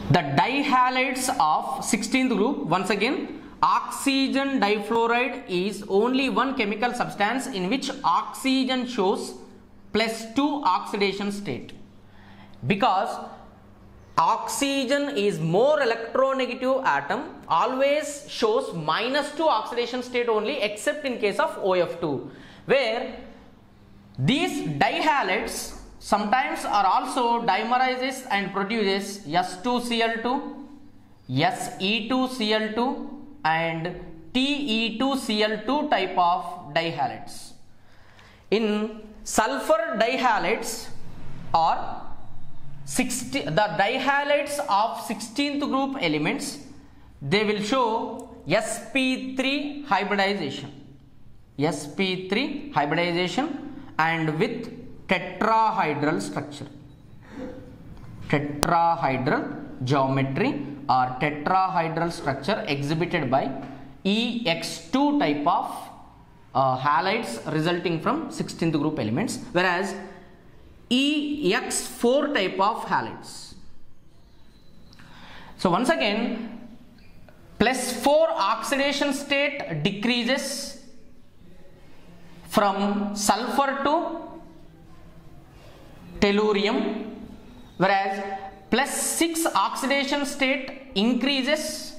The dihalides of 16th group, once again, oxygen difluoride is only one chemical substance in which oxygen shows +2 oxidation state, because oxygen is more electronegative atom, always shows -2 oxidation state only, except in case of OF2, where these dihalides sometimes are also dimerizes and produces S2Cl2, Se2Cl2 and Te2Cl2 type of dihalides. In sulfur dihalides or the dihalides of 16th group elements, they will show sp3 hybridization, and with tetrahedral structure, tetrahedral geometry or tetrahedral structure exhibited by EX2 type of halides resulting from 16th group elements, whereas EX4 type of halides. So once again, +4 oxidation state decreases from sulfur to tellurium, whereas +6 oxidation state increases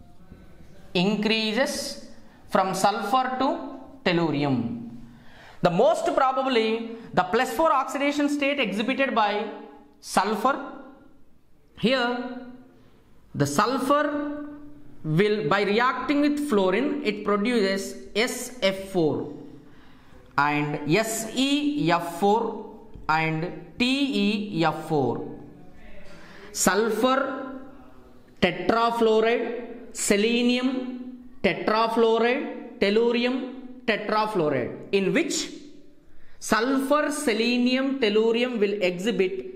from sulfur to tellurium. The most probably the +4 oxidation state exhibited by sulfur, here the sulfur will, by reacting with fluorine, it produces SF4 and SeF4 and TeF4. Sulfur tetrafluoride, selenium tetrafluoride, tellurium tetrafluoride, in which sulfur, selenium, tellurium will exhibit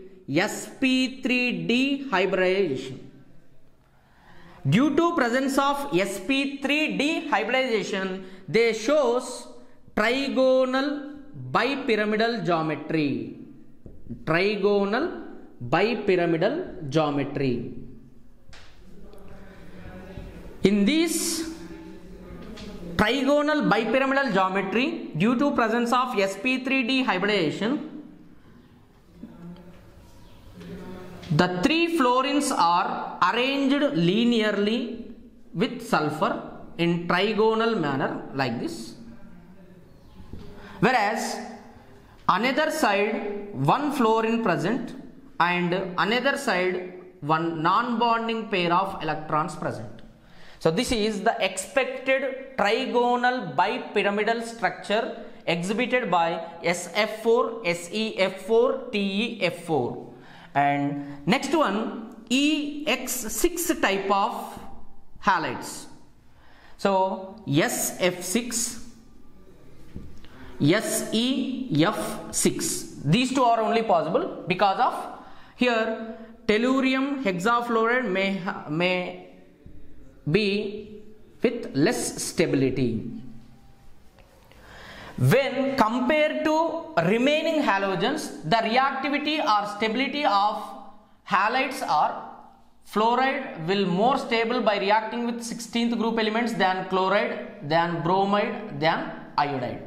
sp3d hybridization. Due to presence of sp3d hybridization, they shows trigonal bipyramidal geometry. Trigonal bipyramidal geometry. In this trigonal bipyramidal geometry, due to presence of sp3d hybridization, the three fluorines are arranged linearly with sulfur in trigonal manner like this, whereas another side one fluorine present and another side one non-bonding pair of electrons present. So this is the expected trigonal bipyramidal structure exhibited by SF4, SeF4, TeF4. And next one, EX6 type of halides. So SF6, SeF6, these two are only possible because of here tellurium hexafluoride may be with less stability. When compared to remaining halogens, the reactivity or stability of halides or fluoride will more stable by reacting with 16th group elements than chloride, than bromide, than iodide.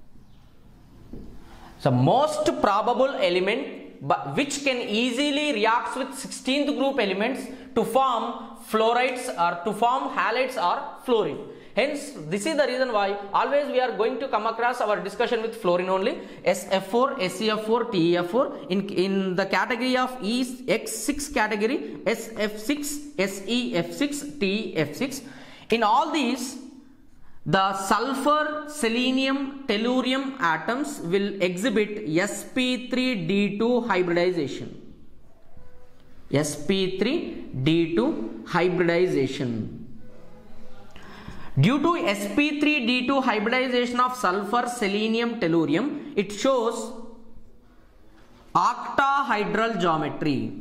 So most probable element which can easily react with 16th group elements to form fluorides or to form halides or fluorine. Hence, this is the reason why always we are going to come across our discussion with fluorine only, SF4, SeF4, TeF4. In the category of X6 category, SF6, SeF6, TeF6. In all these, the sulfur, selenium, tellurium atoms will exhibit sp3d2 hybridization. sp3d2 hybridization. Due to sp3d2 hybridization of sulfur, selenium, tellurium, it shows octahedral geometry.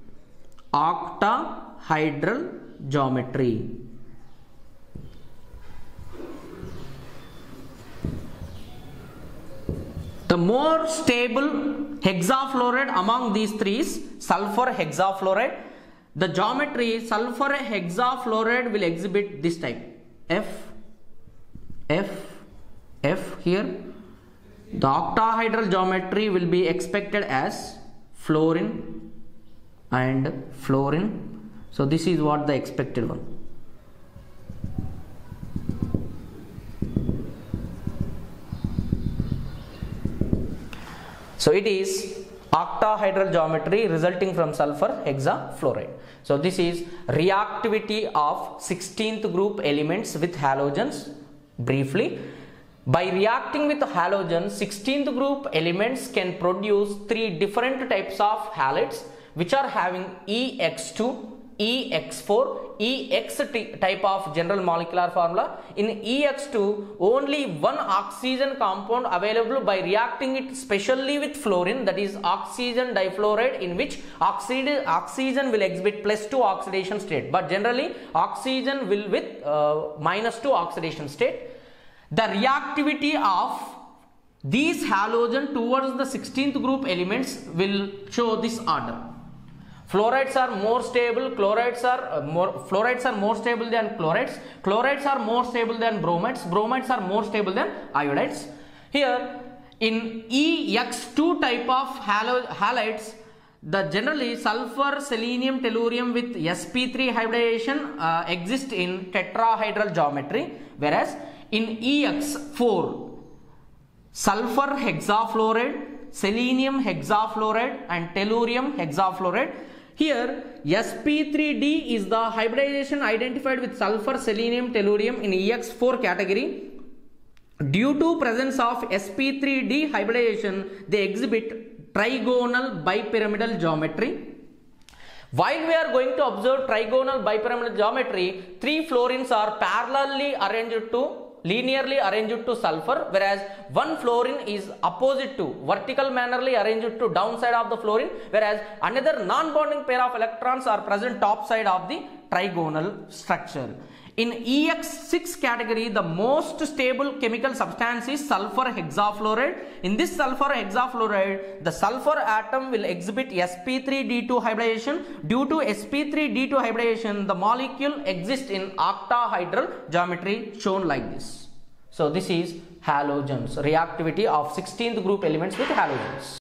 Octahedral geometry. The more stable hexafluoride among these three is sulfur hexafluoride, the geometry sulfur hexafluoride will exhibit this type. F here. The octahedral geometry will be expected as fluorine and fluorine. So this is what the expected one. So it is octahedral geometry resulting from sulfur hexafluoride. So this is reactivity of 16th group elements with halogens. Briefly, by reacting with halogens, 16th group elements can produce 3 different types of halides which are having EX2, EX4, EX type of general molecular formula. In EX2, only one oxygen compound available by reacting it specially with fluorine, that is oxygen difluoride, in which oxygen will exhibit +2 oxidation state, but generally oxygen will with -2 oxidation state. The reactivity of these halogen towards the 16th group elements will show this order. Fluorides are more stable, fluorides are more stable than chlorides, chlorides are more stable than bromides, bromides are more stable than iodides. Here in EX2 type of halides, the generally sulfur, selenium, tellurium with sp3 hybridization exist in tetrahedral geometry, whereas in EX4, sulfur hexafluoride, selenium hexafluoride and tellurium hexafluoride. Here sp3d is the hybridization identified with sulfur, selenium, tellurium in EX4 category. Due to presence of sp3d hybridization, they exhibit trigonal bipyramidal geometry. While we are going to observe trigonal bipyramidal geometry, 3 fluorines are linearly arranged to sulfur, whereas one fluorine is opposite to vertical mannerly arranged to downside of the fluorine, whereas another non-bonding pair of electrons are present top side of the trigonal structure. In EX6 category, the most stable chemical substance is sulfur hexafluoride. In this sulfur hexafluoride, the sulfur atom will exhibit sp3d2 hybridization. Due to sp3d2 hybridization, the molecule exists in octahedral geometry shown like this. So this is halogens, reactivity of 16th group elements with halogens.